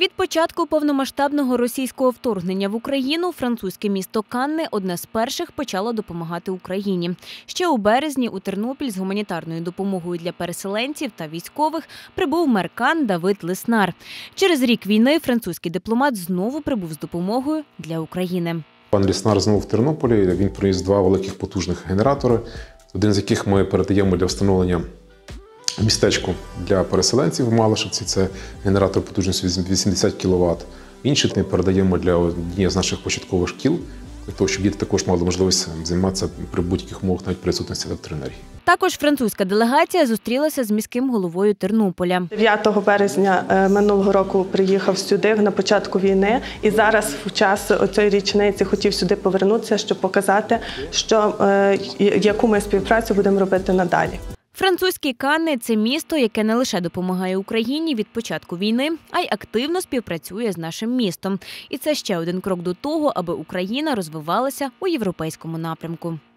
Від початку повномасштабного російського вторгнення в Україну французьке місто Канне одне з перших почало допомагати Україні. Ще у березні у Тернопіль з гуманітарною допомогою для переселенців та військових прибув мер Кан Давид Леснар. Через рік війни французький дипломат знову прибув з допомогою для України. Пан Леснар знову в Тернополі. Він приніс два великих потужних генератори, один з яких ми передаємо для встановлення містечку для переселенців в Малишівці. Це генератор потужністю 80 кВт. Інший ми передаємо для однієї з наших початкових шкіл, для того, щоб діти також мали можливість займатися при будь-яких умовах, навіть при відсутності електроенергії. Також французька делегація зустрілася з міським головою Тернополя. 9 березня минулого року приїхав сюди на початку війни і зараз в час цієї річниці хотів сюди повернутися, щоб показати, яку ми співпрацю будемо робити надалі. Французький Канне – це місто, яке не лише допомагає Україні від початку війни, а й активно співпрацює з нашим містом. І це ще один крок до того, аби Україна розвивалася у європейському напрямку.